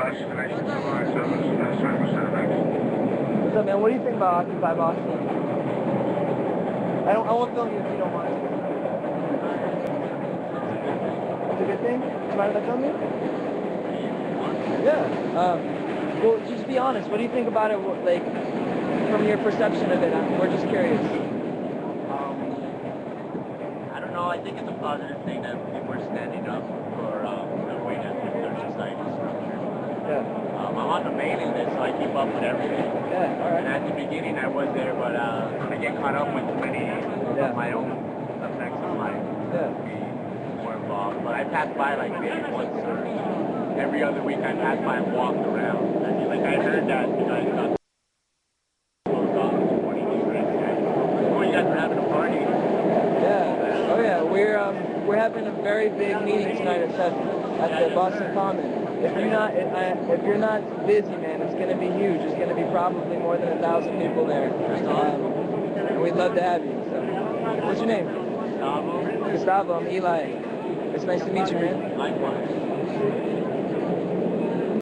What's up, man? What do you think about Occupy Boston? I won't film you if you don't want to. It's a good thing? Do you mind if I film you? Yeah. Well, just be honest. What do you think about it, like, from your perception of it? We're just curious. I don't know. I think it's a positive thing that people are standing up for the way that their society is structured. Yeah. I'm on the mailing list, so I keep up with everything. Yeah, all right. And at the beginning, I was there, but I get caught up with too many of my own effects of life. Yeah. Be more involved. But I pass by like maybe once or every other week. I pass by and walk around. I mean, like I heard that you guys got $12 for 20 right? Oh, you guys were having a party. Yeah. Oh yeah. We're having a very big meeting tonight at 7 at the Boston Common. If you're not busy, man, it's going to be huge. It's going to be probably more than 1,000 people there. And we'd love to have you. So, what's your name? Gustavo. Gustavo. I'm Eli. It's nice to meet you, man. Likewise.